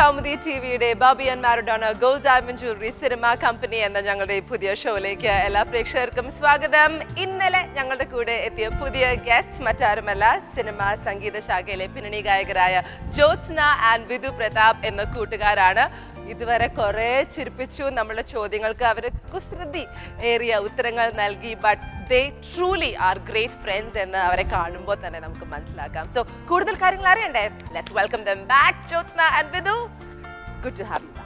കൗമുദി ടിവിയുടെ Bobby and Maradona gold diamond jewellery cinema company എന്ന ഞങ്ങളുടെ പുതിയ ഷോയിലേക്ക് എല്ലാ പ്രേക്ഷകർക്കും സ്വാഗതം. ഇന്നലെ ഞങ്ങളുടെ കൂടെ എത്തിയ പുതിയ ഗസ്റ്റ് മറ്റാരുമല്ല, സിനിമ സംഗീത ശാഖയിലെ പിന്നണി ഗായകരായ ജ്യോത്സ്ന ആൻഡ് വിധു പ്രതാപ് എന്ന കൂട്ടുകാരാണ്. ഇതുവരെ കുറെ ചിരിപ്പിച്ചു, നമ്മളുടെ ചോദ്യങ്ങൾക്ക് അവർ കുസൃതി ഏറിയ ഉത്തരങ്ങൾ നൽകി. But they truly are great friends എന്ന് അവരെ കാണുമ്പോൾ തന്നെ നമുക്ക് മനസ്സിലാക്കാം. സോ കൂടുതൽ കാര്യങ്ങൾ അറിയണ്ടേ? Let's welcome them back, Jyotsna and Vidhu. Good to have you back.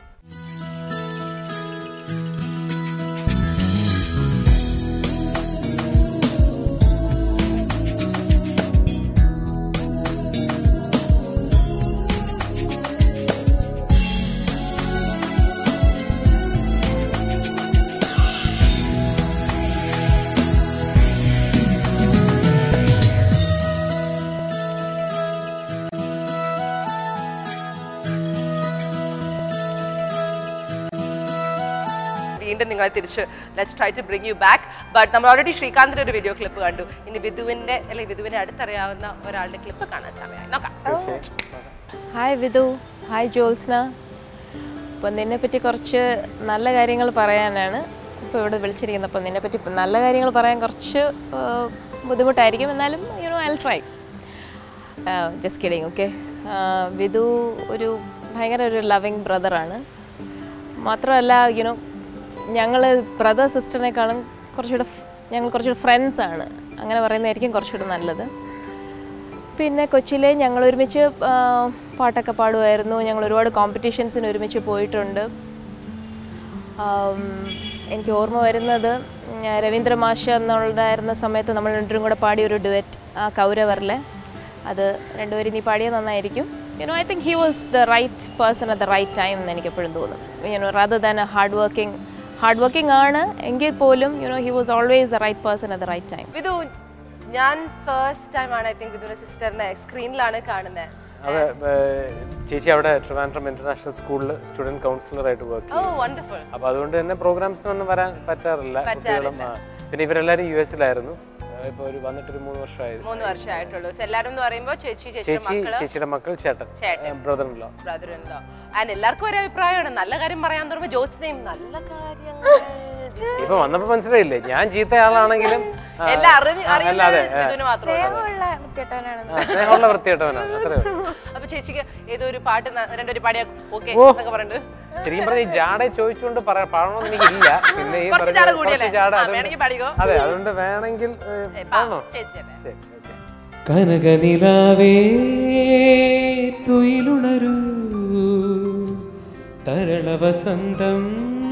നിങ്ങളെ തിരിച്ച് let's try to bring you back. But നമ്മൾ ഓൾറെഡി ശ്രീകാന്തിന്റെ ഒരു വീഡിയോ ക്ലിപ്പ് കണ്ടു. ഇനി വിധുവിന്റെ അല്ലെങ്കിൽ വിധുവിനെ അടുത്തറിയാവുന്ന ഒരാളുടെ ക്ലിപ്പ് കാണാൻ സമയമായി. നോക്കാം. Hi Vidhu, hi Jyotsna. അപ്പം നിന്നെപ്പറ്റി കുറച്ച് നല്ല കാര്യങ്ങൾ പറയാനാണ് ഇപ്പോൾ ഇവിടെ വിളിച്ചിരിക്കുന്നത്. അപ്പം നിന്നെപ്പറ്റി നല്ല കാര്യങ്ങൾ പറയാൻ കുറച്ച് ബുദ്ധിമുട്ടായിരിക്കും, എന്നാലും I try. Just kidding, okay. Vidhu ഭയങ്കര ഒരു ലവിങ് ബ്രദറാണ്. മാത്രമല്ല ഞങ്ങൾ ബ്രദർ സിസ്റ്ററിനേക്കാളും ഞങ്ങൾ കുറച്ചുകൂടെ ഫ്രണ്ട്സാണ്, അങ്ങനെ പറയുന്നതായിരിക്കും കുറച്ചുകൂടെ നല്ലത്. പിന്നെ കൊച്ചിയിലെ ഞങ്ങൾ ഒരുമിച്ച് പാട്ടൊക്കെ പാടുമായിരുന്നു. ഞങ്ങൾ ഒരുപാട് കോമ്പറ്റീഷൻസിന് ഒരുമിച്ച് പോയിട്ടുണ്ട്. എനിക്ക് ഓർമ്മ വരുന്നത് രവീന്ദ്ര മാഷ് എന്നുണ്ടായിരുന്ന സമയത്ത് നമ്മൾ രണ്ടുപേരും കൂടെ പാടിയൊരു ഡുവറ്റ്, ആ കൗരവറിലെ, അത് രണ്ടുപേരും നീ പാടിയത് നന്നായിരിക്കും. I think he was the right person at the right time എന്ന് എനിക്ക് എപ്പോഴും തോന്നും. Rather than a hardworking ആണ് എങ്കിൽ പോലും he was always the right person at the right time. Vidhu, ഞാൻ ഫസ്റ്റ് ടൈം ആണ് ഐ തിങ്ക് വിധുവിന്റെ സിസ്റ്ററിനെ സ്ക്രീനിലാണ് കാണുന്നത്. അതെ, ചേച്ചി അവിടെ ട്രിവാൻഡ്രം ഇന്റർനാഷണൽ സ്കൂളിൽ സ്റ്റുഡന്റ് കൗൺസിലർ ആയിട്ട് വർക്ക് ചെയ്യും. അപ്പൊ അതുകൊണ്ട് തന്നെ പ്രോഗ്രാംസിനൊന്നും വരാൻ പറ്റാറില്ല കുട്ടികളും. പിന്നെ ഇവരെല്ലാരും US-ലായിരുന്നു. ഇപ്പൊ വന്നിട്ട് 3 വർഷമായിട്ടുള്ളൂ. എല്ലാരും എന്ന് പറയുമ്പോൾ ചേച്ചിയുടെ മക്കൾ, ചേട്ടൻ, ബ്രദർ ഇൻ ലോ. ആൻഡ് എല്ലാവർക്കും ഒരേ അഭിപ്രായമാണ്. നല്ല കാര്യം പറയാൻ തുടങ്ങുമ്പോൾ ജ്യോത്സ്നയും നല്ല കാര്യങ്ങൾ ഇപ്പൊ വന്നപ്പോ മനസ്സിലായില്ലേ, ഞാൻ ചീത്ത ആളാണെങ്കിലും സ്നേഹമുള്ള വൃത്തികെട്ടവനാണ്. അത്രേ. അപ്പൊ ചേച്ചിക്ക് ഏതോ ഒരു പാട്ട് രണ്ടൊരു പാടിയാ ഓക്കെ എന്നൊക്കെ പറഞ്ഞിട്ട് ശരിക്കും പറഞ്ഞ ഈ ജാടെ ചോദിച്ചുകൊണ്ട് പാടണമെന്ന് എനിക്കില്ല. പിന്നെ ഈ അതെ, അതുകൊണ്ട് വേണമെങ്കിൽ കനകനിലാവേ തുയിലുണരൂ, തരള വസന്തം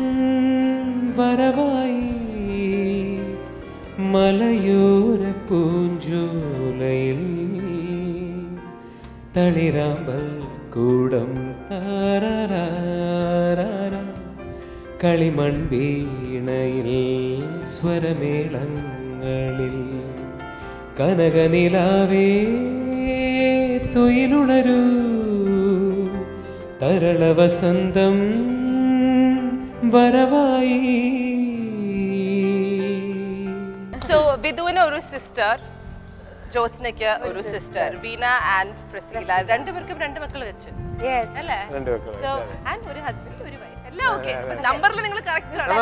വരവായി, മലയോര പൂഞ്ചോലയിൽ തളിരാമ്പൽ കൂടം താരാരാര, കളിമൺ വീണയിൽ സ്വരമേളങ്ങളിൽ, കനകനിലാവേ തൊയിലുണരൂ, തരള വസന്തം വരവായി. സോ വിധുവിന് ഒരു സിസ്റ്റർ, ജ്യോത്സ്നയ്ക്ക് ഒരു സിസ്റ്റർ, വീണ ആൻഡ് പ്രസീല. രണ്ടുപേർക്കും 2 മക്കൾ വെച്ച് അല്ലേ? സോ ആൻഡ് ഒരു ഹസ്ബൻഡ്, ഒരു വൈഫ്, എല്ലാം ഓക്കെ. നമ്പറിൽ നിങ്ങൾ കറക്റ്റ് ആണ്.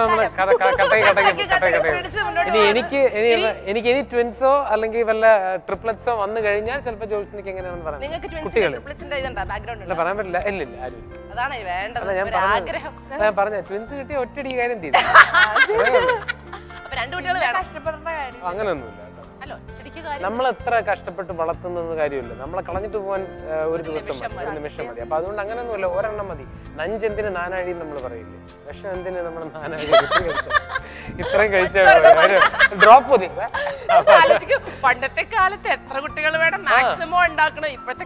എനിക്ക് ഇനി ട്വിൻസോ അല്ലെങ്കിൽ വല്ല ട്രിപ്ലറ്റ്സോ വന്നു കഴിഞ്ഞാൽ ചിലപ്പോൾ ജ്യോത്സ്നയ്ക്ക് എങ്ങനെയാണെന്ന് പറയാം. നിങ്ങൾക്ക് ട്രിപ്ലറ്റ്സിന്റെ ഇതുണ്ടോ, ബാക്ക്ഗ്രൗണ്ട് ഉണ്ടോ? പറയാൻ പറ്റില്ല. ഇല്ല, ആരും. അതാണ് വേണ്ടത്. ഞാൻ പറഞ്ഞ ട്വിൻസ് കിട്ടിയ ഒറ്റടി കാര്യം തീരും. അപ്പൊ 2 കുട്ടികൾ വേണം. അങ്ങനെയൊന്നുമില്ല. നമ്മൾ എത്ര കഷ്ടപ്പെട്ട് വളർത്തുന്ന കാര്യമില്ല, നമ്മളെ കളഞ്ഞിട്ട് പോകാൻ ഒരു ദിവസം ഒരു നിമിഷം മതി. അപ്പൊ അതുകൊണ്ട് അങ്ങനെയൊന്നുമില്ല, ഒരെണ്ണം മതി. നഞ്ചെന്തിന് നാനാഴി നമ്മൾ പറയില്ലേ, വിഷം എന്തിന് നമ്മൾ നാനാഴി ഇത്രയും കഴിച്ചാൽ ഡ്രോപ്പ് മതി. പണ്ടത്തെ കാലത്ത് എത്ര കുട്ടികൾ വേണം മാക്സിമം ഉണ്ടാക്കണം, ഇപ്പോഴത്തെ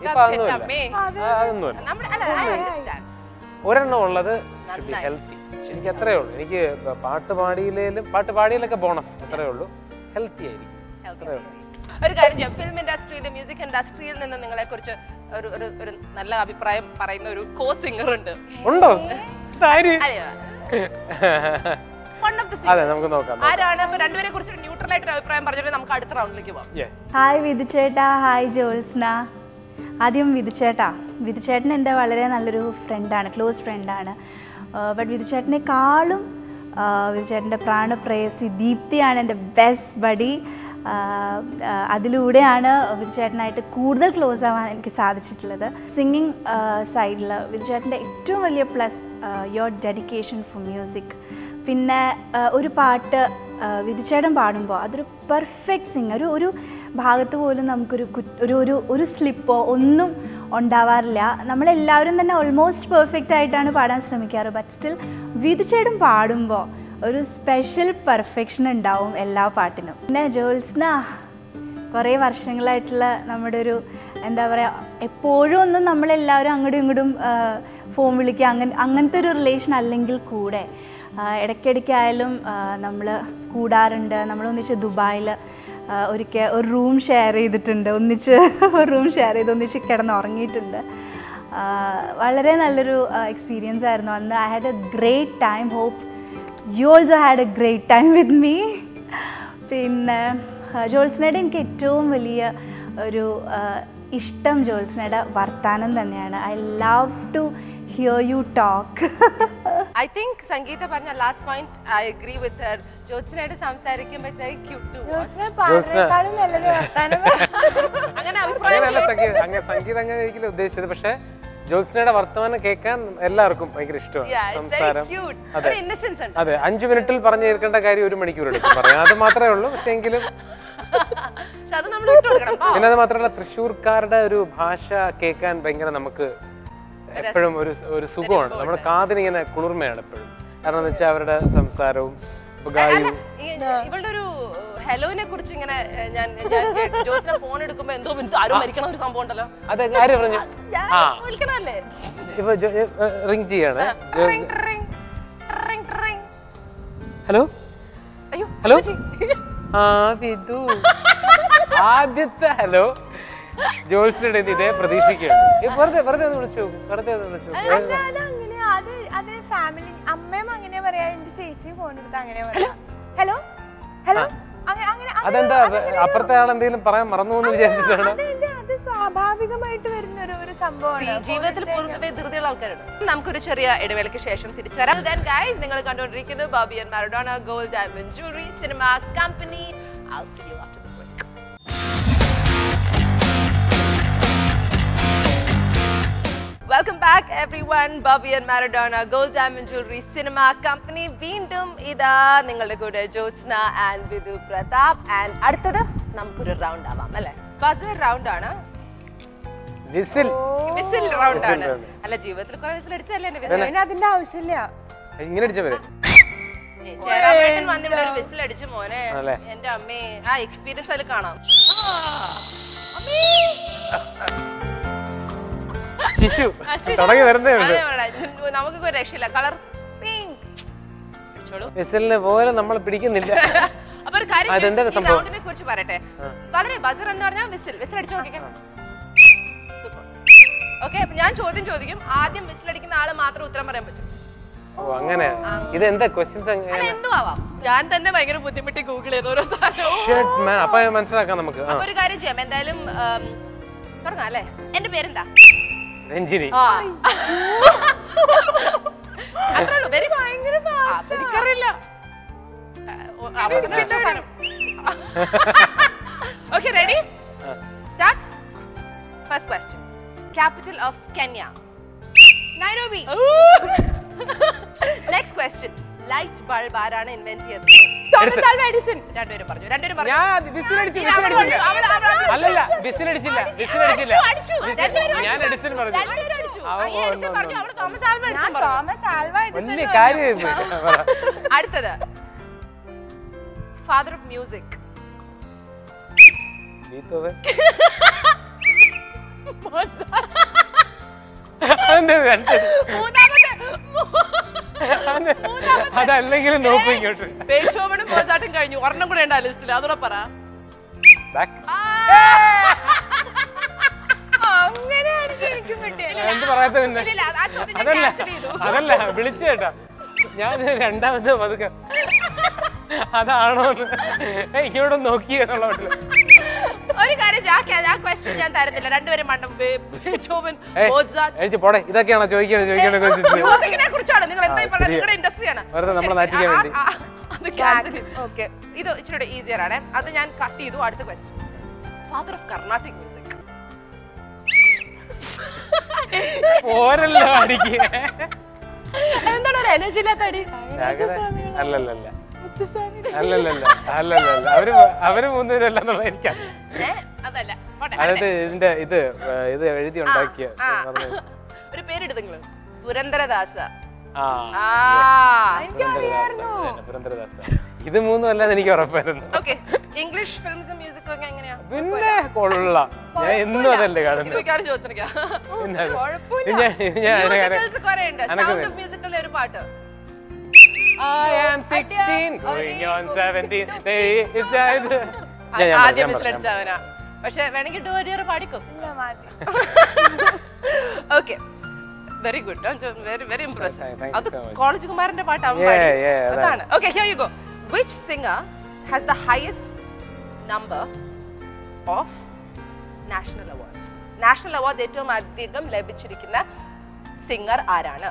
അതൊന്നുമില്ല. ഒരെണ്ണം ഉള്ളത് ഹെൽത്തി. എനിക്ക് അത്രേ ഉള്ളൂ. എനിക്ക് പാട്ട് പാടിയിലൊക്കെ ബോണസ്, അത്രേ ഉള്ളൂ. ഹെൽത്തി ആയിരിക്കും. ഒരു കാര്യം, ഫിലിം ഇൻഡസ്ട്രിയിൽ, മ്യൂസിക് ഇൻഡസ്ട്രിയിൽ നിന്ന് നിങ്ങളെ കുറിച്ച് ഒരു നല്ല അഭിപ്രായം പറയുന്ന ഒരു കോ സിംഗർ ഉണ്ട്. ഉണ്ടോ? അതെ, നമുക്ക് നോക്കാം ആരാണ്. അപ്പൊ രണ്ടുപേരെ കുറിച്ച് ന്യൂട്രൽ ആയിട്ട് അഭിപ്രായം പറഞ്ഞിട്ട് നമുക്ക് അടുത്ത റൗണ്ടിലേക്ക് പോകാം. ഹായ് വിധു ചേട്ടാ, ഹായ് ജ്യോത്സ്ന. ആദ്യം വിധു ചേട്ടാ, വിധുചേട്ടൻ എൻ്റെ വളരെ നല്ലൊരു ഫ്രണ്ടാണ്, ക്ലോസ് ഫ്രണ്ടാണ്. ബട്ട് വിധുചേട്ടനെക്കാളും വിധുചേട്ടൻ്റെ പ്രാണപ്രേയസി ദീപ്തിയാണ് എൻ്റെ ബെസ്റ്റ് ബഡി. അതിലൂടെയാണ് വിധുചേട്ടനായിട്ട് കൂടുതൽ ക്ലോസ് ആവാൻ എനിക്ക് സാധിച്ചിട്ടുള്ളത്. സിംഗിങ് സൈഡിൽ വിധുചേട്ടൻ്റെ ഏറ്റവും വലിയ plus your dedication for music. പിന്നെ ഒരു പാട്ട് വിധുചേട്ടൻ പാടുമ്പോൾ അതൊരു പെർഫെക്റ്റ് സിംഗ്, ഒരു ഭാഗത്ത് പോലും നമുക്കൊരു ഒരു സ്ലിപ്പോ ഒന്നും ഉണ്ടാവാറില്ല. നമ്മളെല്ലാവരും തന്നെ ഓൾമോസ്റ്റ് പെർഫെക്റ്റ് ആയിട്ടാണ് പാടാൻ ശ്രമിക്കാറ്. ബട്ട് സ്റ്റിൽ വിധുചേട്ടൻ പാടുമ്പോൾ ഒരു സ്പെഷ്യൽ പെർഫെക്ഷൻ ഉണ്ടാവും എല്ലാ പാട്ടിനും. പിന്നെ ജോത്സ്ന കുറേ വർഷങ്ങളായിട്ടുള്ള നമ്മുടെ ഒരു എന്താ പറയുക, എപ്പോഴും ഒന്നും നമ്മളെല്ലാവരും അങ്ങോട്ടും ഇങ്ങോട്ടും ഫോൺ വിളിക്കുക അങ്ങനത്തെ ഒരു റിലേഷൻ അല്ലെങ്കിൽ കൂടെ ഇടയ്ക്കിടയ്ക്കായാലും നമ്മൾ കൂടാറുണ്ട്. നമ്മളൊന്നിച്ച് ദുബായിൽ ഒരിക്കൽ ഒരു റൂം ഷെയർ ചെയ്തിട്ടുണ്ട്, ഒന്നിച്ച് കിടന്നുറങ്ങിയിട്ടുണ്ട്. വളരെ നല്ലൊരു എക്സ്പീരിയൻസ് ആയിരുന്നു അന്ന്. I had a great time. Hope you also had a great time with me. പിന്നെ ജോത്സ്നയുടെ എനിക്ക് ഏറ്റവും വലിയ ഒരു ഇഷ്ടം ജോത്സ്നയുടെ വർത്താനം തന്നെയാണ്. I love to hear you talk. I think Sangeetha പറഞ്ഞ last point I agree with her. ജോത്സ്നയുടെ സംസാരിക്കുമ്പോൾ വെരി ക്യൂട്ട് ടു അങ്ങനെ സംഗീതം അങ്ങനെ ഒരിക്കലും ഉദ്ദേശിച്ചത്. പക്ഷെ ജോത്സ്നയുടെ വർത്തമാനം കേൾക്കാൻ എല്ലാവർക്കും ഭയങ്കര ഇഷ്ടമാണ്. സംസാരം അതെ 5 മിനിറ്റിൽ പറഞ്ഞു തീർക്കേണ്ട കാര്യം 1 മണിക്കൂർ എടുക്കും പറയാം. അത് മാത്രമേ ഉള്ളൂ. പക്ഷെ എങ്കിലും പിന്നെ അത് മാത്രമല്ല തൃശ്ശൂർക്കാരുടെ ഒരു ഭാഷ കേൾക്കാൻ ഭയങ്കര നമുക്ക് എപ്പോഴും ഒരു സുഖമാണ്. നമ്മുടെ കാതിനിങ്ങനെ കുളിർമയാണ് എപ്പോഴും. കാരണം എന്ന് വെച്ചാൽ അവരുടെ സംസാരവും ഇവളുടെ ഒരു ഹെലോനെ കുറിച്ച് ഇങ്ങനെ ഞാൻ ജോത്സ്ന ഫോൺ എടുക്കുമ്പോ എന്തോ ആരും മരിക്കണ ഒരു സംഭവം ഉണ്ടല്ലോ. അത് ആര് പറഞ്ഞു? വിളിക്കണല്ലേ ഇപ്പൊ റിംഗ് ചെയ്യാണ്. ഹലോ ഹലോ ആ വിധു ആദ്യത്തെ ഹലോ ജോത്സ്നയുടെ ഇതേ പ്രതീക്ഷിക്കുകയാണ്. വെറുതെ ഒന്ന് വിളിച്ചു. ഫാമിലി അമ്മയും അങ്ങനെ പറയാ, എന്റെ ചേച്ചി ഫോൺ എടുത്ത് അങ്ങനെ പറയാം ഹലോ ഹലോ. അതെന്താ അപ്പുറത്തെ ആൾ എന്തെങ്കിലും പറയാൻ മറന്നു എന്ന് വിചാരിച്ചിട്ടാണ്? അത് സ്വാഭാവികമായിട്ട് വരുന്ന ഒരു സംഭവമാണ്. ജീവിതത്തിൽ പൊതുവെ ധൃതിയുള്ള ആൾക്കാരുണ്ട്. നമുക്കൊരു ചെറിയ ഇടവേളയ്ക്ക് ശേഷം തിരിച്ചു വരാം. നിങ്ങൾ കണ്ടുകൊണ്ടിരിക്കുന്നത് Bobby and Maradona gold diamond jewellery cinema company. I'll see you after the break. Welcome back everyone. Bobby and Maradona Gold Diamond Jewelry Cinema Company. വീണ്ടും ഇതാ നിങ്ങളുടെ കൂടെ ജോത്സ്ന ആൻഡ് വിധു പ്രതാപ്. ആൻഡ് അടുത്തത് നമുക്കൊരു റൗണ്ട് ആവാം അല്ലേ? ബസർ റൗണ്ട് ആണ്. വിസിൽ റൗണ്ട് ആണ്. അല്ല ജീവിതത്തിൽ കുറെ വിസിൽ അടിച്ചല്ലേ അതിന്റെ ആവശ്യമില്ല. ഇങ്ങനെ അടിച്ചവരെ ചേരാമേട്ടൻ വന്നിവിടെ ഒരു വിസിൽ അടിച്ചു മോനെ. എന്റെ അമ്മേ ആ എക്സ്പീരിയൻസ് അതിൽ കാണാം. ശിശു തുടങ്ങി വരുന്നേ ഉള്ളൂ. നമുക്കൊക്കെ ഒരു രക്ഷയില്ല. കളർ പിങ്ക് വിസിലിനെ പോലെ നമ്മൾ പിടിക്കുന്നില്ല. അപ്പൊ ഒരു കാര്യം റൗണ്ടിനെ കുറിച്ച് പറയട്ടെ. വളരെ ബസർ എന്ന് പറഞ്ഞാൽ വിസിൽ അടിച്ചു നോക്കിക്കാം. ഓക്കെ, അപ്പൊ ഞാൻ ചോദ്യം ചോദിക്കും. ആദ്യം വിസിൽ അടിക്കുന്ന ആള് മാത്രം ഉത്തരം പറയാൻ പറ്റും. അങ്ങനെ ഇതെന്താ ക്വസ്റ്റ്യൻസ്? എന്തോ ആവാം. ഞാൻ തന്നെ ഭയങ്കര ബുദ്ധിമുട്ടി ഗൂഗിൾ ചെയ്ത് ഓരോ സാധനവും. അപ്പൊ മനസ്സിലാക്കാം നമുക്ക്. അപ്പൊ ഒരു കാര്യം ചെയ്യാം. എന്തായാലും തുടങ്ങാം അല്ലേ? എന്റെ പേരെന്താ? രഞ്ജിനി. എനിക്കറിയില്ല. Okay, ready? Start. First question. Capital of Kenya? Nairobi. Next question. Light bulb ആരാണ് ഇൻവെന്റ് ചെയ്തത്? Thomas Alva Edison. രണ്ടുപേരും പറഞ്ഞു. ഞാൻ വിസിലടിച്ചില്ല. ഞാൻ എഡിസൺ പറഞ്ഞു. അടുത്തത് ഫാദർ ഓഫ് മ്യൂസിക്? അതല്ലെങ്കിലും നോക്കിക്കോട്ടെ. ബേഥോവനും മോസാർട്ടും കഴിഞ്ഞു. ഒരെണ്ണം കൂടെ ഉണ്ട് ആ ലിസ്റ്റിൽ. അതോടെ പറ. അതല്ല വിളിച്ചു കേട്ടാ. ഞാൻ രണ്ടാമത് പതുക്കെ അതാണോ ഇങ്ങോട്ട് നോക്കി എന്നുള്ള ഒരു കാര്യം ആ ക്വസ്റ്റ്യൻ ഞാൻ തരുന്നില്ല. രണ്ടുപേരും മണ്ടം. ബീഥോവൻ, മോസാർട്ട്. എഴുതി പോടെ. ഇതൊക്കെയാണോ ചോദിക്കേണ്ട മ്യൂസിക്കിനെ കുറിച്ചാണ് നിങ്ങൾ എന്തായി പറയുന്നത്? നിങ്ങളുടെ ഇൻഡസ്ട്രിയാണ്. നമ്മളെ നാട്ടിക്കാൻ വേണ്ടി. അത് ക്യാൻസൽ. ഓക്കെ, ഇത് ഇച്ചിരി ഈസിയർ ആണ്. അത് ഞാൻ കട്ട് ചെയ്തു. അടുത്ത question. Father of Carnatic music. പോരല്ലോ അടിക്ക്. എന്താണ് ഒരു എനർജി ഇല്ലാത്ത അടി? അല്ലല്ലല്ല അവര് മൂന്നുപേരല്ലെന്നുള്ള എനിക്കറിയാം. അതല്ല, അതായത് ഇത് എഴുതി ഉണ്ടാക്കിയ ഒരു പേരെടുത്ത് നിങ്ങള്. പുരന്ദരദാസ. പുരന്ദരദാസ. ഇത് മൂന്നും അല്ലാതെ എനിക്ക് ഉറപ്പായിരുന്നു. ഓക്കെ, ഇംഗ്ലീഷ് ഫിലിംസും മ്യൂസിക്കും ഒക്കെ എങ്ങനെയാ? പിന്നെ കൊള്ളാം. ഞാൻ എന്നും അതല്ലേ കാണുന്നത്. ഒരു പാട്ട്. ആദ്യം മിസ്ലടിച്ചവനാ. പക്ഷെ വേണമെങ്കിൽ ഡോരിയർ പാടിക്കും. Okay, very good, very impressive. അത് കോളേജ് കുമാരന്റെ പാട്ടാവും. അതാണ്. Okay, here you go. Which singer has the highest number of national awards? National awards ഏറ്റവും അധികം ലഭിച്ചിരിക്കുന്ന സിംഗർ ആരാണ്?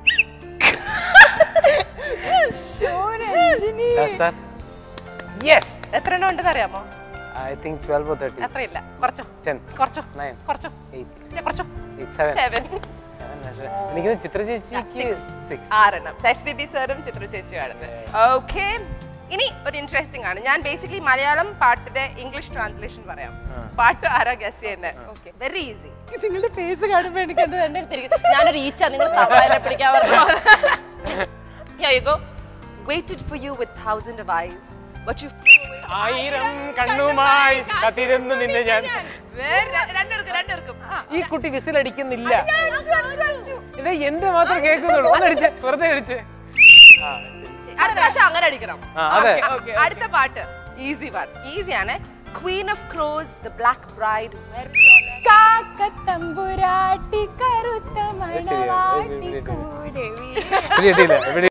എത്ര എണ്ണം ഉണ്ടെന്ന് അറിയാമോ? I think 12 or 13. അത്രയില്ല, കുറച്ചോ 10 കുറച്ചോ 9 കുറച്ചോ 8 കുറച്ചോ 7 7. എനിക്ക് ചിത്ര ചേച്ചിക്ക് 6. ആറെണ്ണം. SPB സാറും ചിത്ര ചേച്ചിയാണ്. ഓക്കെ, ഇനി ഒരു ഇൻട്രസ്റ്റിംഗ് ആണ്. ഞാൻ ബേസിക്കലി മലയാളം പാട്ടിന്റെ ഇംഗ്ലീഷ് ട്രാൻസ്ലേഷൻ പറയാം. പാട്ട് ആരാ ഗസ് ചെയ്യുന്നത്? Very easy. നിങ്ങളുടെ ഫേസ് കാണുമ്പോൾ എനിക്ക് ഞാനൊരു ഈച്ച, നിങ്ങൾ തവളനെ പിടിക്കാൻ പറഞ്ഞു. Here you go. Waited for you with 1,000 of eyes, but you flew away. 1000 കണ്ണുമായി കാത്തിരുന്നു നിന്നെ ഞാൻ. രണ്ടുപേർക്കും. ഈ കുട്ടി വിസിൽ അടിക്കുന്നില്ല. ഇത് എന്റെ മാത്രം കേൾക്കുന്നുള്ളൂ. ഒന്നടിച്ച് വെറുതെ അടിച്ച്. അടുത്ത പ്രാവശ്യം അങ്ങനെ അടിക്കണം. അതെ. അടുത്ത പാട്ട് ഈസി പാട്ട്. ഈസിയാണ്. Queen of Crows, The Black Bride. Kakkathamburatti കറുത്ത മണവാട്ടി കൂടെ